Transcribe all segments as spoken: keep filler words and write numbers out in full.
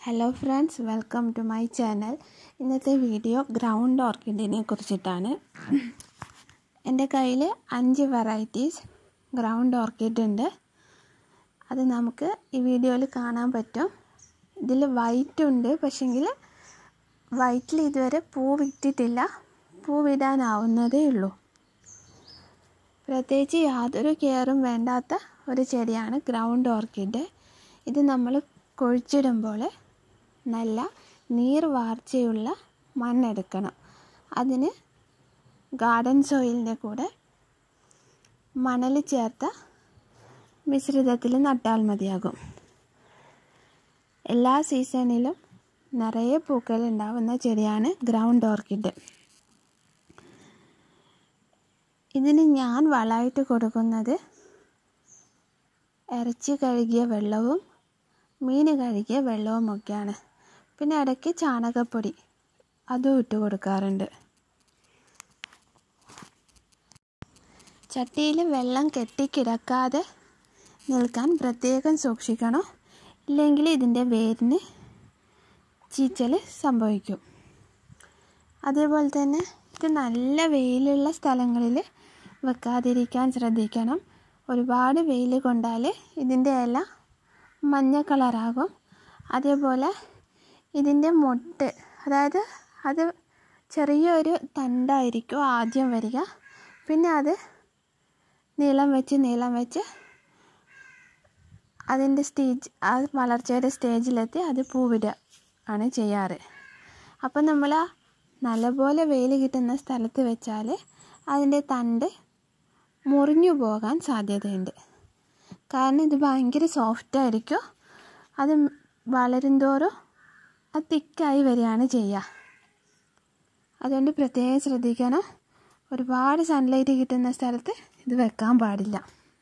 Hello friends, welcome to my channel. ഇന്നത്തെ video ground ഓർക്കിഡിനെ കുറിച്ചിട്ടാണ്. എൻ്റെ കയ്യിൽ അഞ്ച് വെറൈറ്റീസ് ഗ്രൗണ്ട് ഓർക്കിഡ് ഉണ്ട്. അത് നമുക്ക് ഈ വീഡിയോയിൽ കാണാൻ പറ്റും. ഇതിൽ വൈറ്റ് ഉണ്ട്, പക്ഷെങ്കിൽ വൈറ്റിൽ ഇതുവരെ പൂ വിട്ടിട്ടില്ല. പൂ വിടാനാവുന്നതേ ഉള്ളൂ. പ്രത്യേകിച്ച് യാതൊരു കെയറും വേണ്ടാത്ത ഒരു ചെടിയാണ് ഗ്രൗണ്ട് ഓർക്കിഡ്. ഇത് നമ്മൾ കുഴിച്ചിടുമ്പോൾ നല്ല നീർവാർച്ചയുള്ള മണ്ണെടുക്കണം. അതിന് ഗാർഡൻ സോയിലിൻ്റെ കൂടെ മണൽ ചേർത്ത മിശ്രിതത്തിൽ നട്ടാൽ മതിയാകും. എല്ലാ സീസണിലും നിറയെ പൂക്കൾ ഉണ്ടാവുന്ന ചെടിയാണ് ഗ്രൗണ്ട് ഓർക്കിഡ്. ഇതിന് ഞാൻ വളമായിട്ട് കൊടുക്കുന്നത് ഇറച്ചി കഴുകിയ വെള്ളവും മീൻ കഴുകിയ വെള്ളവും ഒക്കെയാണ്. പിന്നെ ഇടയ്ക്ക് ചാണകപ്പൊടി അതും ഇട്ട് കൊടുക്കാറുണ്ട്. ചട്ടിയിൽ വെള്ളം കെട്ടിക്കിടക്കാതെ നിൽക്കാൻ പ്രത്യേകം സൂക്ഷിക്കണം. ഇല്ലെങ്കിൽ ഇതിൻ്റെ വേരിന് ചീച്ചൽ സംഭവിക്കും. അതേപോലെ തന്നെ ഇത് നല്ല വെയിലുള്ള സ്ഥലങ്ങളിൽ വെക്കാതിരിക്കാൻ ശ്രദ്ധിക്കണം. ഒരുപാട് വെയിൽ കൊണ്ടാൽ ഇതിൻ്റെ ഇല മഞ്ഞ കളറാകും. അതേപോലെ ഇതിൻ്റെ മൊട്ട്, അതായത് അത് ചെറിയൊരു തണ്ടായിരിക്കും ആദ്യം വരിക. പിന്നെ അത് നീളം വെച്ച് നീളം വെച്ച് അതിൻ്റെ സ്റ്റേജ് ആ വളർച്ചയുടെ സ്റ്റേജിലെത്തി അത് പൂവിടുക ആണ് ചെയ്യാറ്. അപ്പം നമ്മൾ നല്ലപോലെ വെയിൽ കിട്ടുന്ന സ്ഥലത്ത് വെച്ചാൽ അതിൻ്റെ തണ്ട് മുറിഞ്ഞു പോകാൻ സാധ്യതയുണ്ട്. കാരണം ഇത് ഭയങ്കര സോഫ്റ്റായിരിക്കും. അത് വളരും തോറും അത് തിക്കായി വരികയാണ് ചെയ്യുക. അതുകൊണ്ട് പ്രത്യേകം ശ്രദ്ധിക്കണം. ഒരുപാട് സൺലൈറ്റ് കിട്ടുന്ന സ്ഥലത്ത് ഇത് വെക്കാൻ പാടില്ല.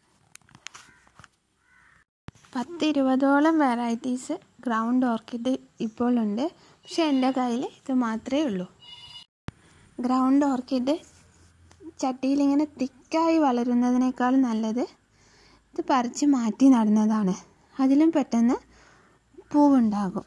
പത്ത് ഇരുപതോളം വെറൈറ്റീസ് ഗ്രൗണ്ട് ഓർക്കിഡ് ഇപ്പോൾ ഉണ്ട്. പക്ഷെ എൻ്റെ കയ്യിൽ ഇത് മാത്രമേ ഉള്ളൂ. ഗ്രൗണ്ട് ഓർക്കിഡ് ചട്ടിയിലിങ്ങനെ തിക്കായി വളരുന്നതിനേക്കാൾ നല്ലത് ഇത് പറിച്ച് മാറ്റി നടുന്നതാണ്. അതിലും പെട്ടെന്ന് പൂവുണ്ടാകും.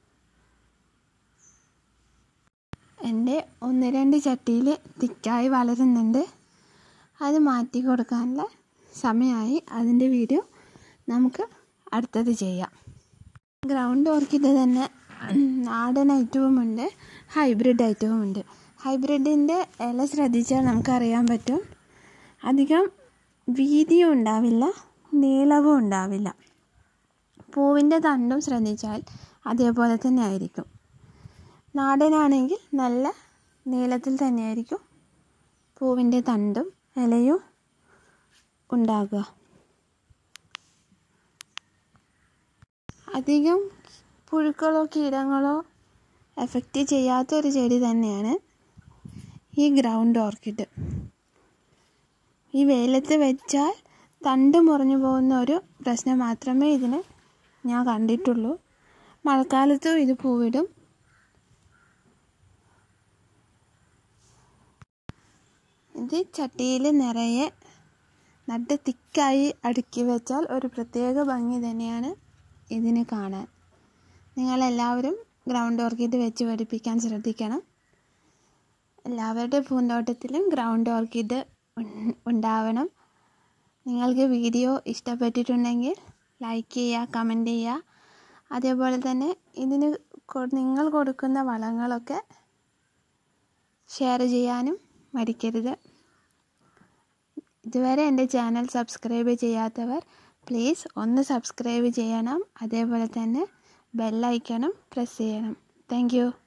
എൻ്റെ ഒന്ന് രണ്ട് ചട്ടിയിൽ തിക്കായി വളരുന്നുണ്ട്. അത് മാറ്റി കൊടുക്കാനുള്ള സമയമായി. അതിൻ്റെ വീഡിയോ നമുക്ക് അടുത്തത് ചെയ്യാം. ഗ്രൗണ്ട് ഓർക്കിഡ് തന്നെ നാടൻ ഐറ്റവുമുണ്ട്, ഹൈബ്രിഡ് ഐറ്റവുമുണ്ട്. ഹൈബ്രിഡിൻ്റെ ഇല ശ്രദ്ധിച്ചാൽ നമുക്കറിയാൻ പറ്റും. അധികം വീതിയും ഉണ്ടാവില്ല, നീളവും ഉണ്ടാവില്ല. പൂവിൻ്റെ തണ്ടും ശ്രദ്ധിച്ചാൽ അതേപോലെ തന്നെ ആയിരിക്കും. നാടനാണെങ്കിൽ നല്ല നീളത്തിൽ തന്നെയായിരിക്കും പൂവിൻ്റെ തണ്ടും ഇലയും ഉണ്ടാകുക. അധികം പുഴുക്കളോ കീടങ്ങളോ എഫക്റ്റ് ചെയ്യാത്തൊരു ചെടി തന്നെയാണ് ഈ ഗ്രൗണ്ട് ഓർക്കിഡ്. ഈ വെയിലത്ത് വെച്ചാൽ തണ്ട് മുറിഞ്ഞു പോകുന്ന ഒരു പ്രശ്നം മാത്രമേ ഇതിന് ഞാൻ കണ്ടിട്ടുള്ളൂ. മഴക്കാലത്തും ഇത് പൂവിടും. ഇത് ചട്ടിയിൽ നിറയെ നട്ട് തിക്കായി അടുക്കി വെച്ചാൽ ഒരു പ്രത്യേക ഭംഗി തന്നെയാണ് ഇതിന് കാണാൻ. നിങ്ങളെല്ലാവരും ഗ്രൗണ്ട് ഓർക്കിഡ് വെച്ച് പഠിപ്പിക്കാൻ ശ്രദ്ധിക്കണം. എല്ലാവരുടെ പൂന്തോട്ടത്തിലും ഗ്രൗണ്ട് ഓർക്കിഡ് ഉണ്ടാവണം. നിങ്ങൾക്ക് വീഡിയോ ഇഷ്ടപ്പെട്ടിട്ടുണ്ടെങ്കിൽ ലൈക്ക് ചെയ്യുക, കമൻറ്റ് ചെയ്യുക. അതേപോലെ തന്നെ ഇതിന് നിങ്ങൾ കൊടുക്കുന്ന വളങ്ങളൊക്കെ ഷെയർ ചെയ്യാനും മടിക്കരുത്. ഇതുവരെ എൻ്റെ ചാനൽ സബ്സ്ക്രൈബ് ചെയ്യാത്തവർ പ്ലീസ് ഒന്ന് സബ്സ്ക്രൈബ് ചെയ്യണം. അതേപോലെ തന്നെ ബെൽ ഐക്കണും പ്രസ് ചെയ്യണം. Thank U.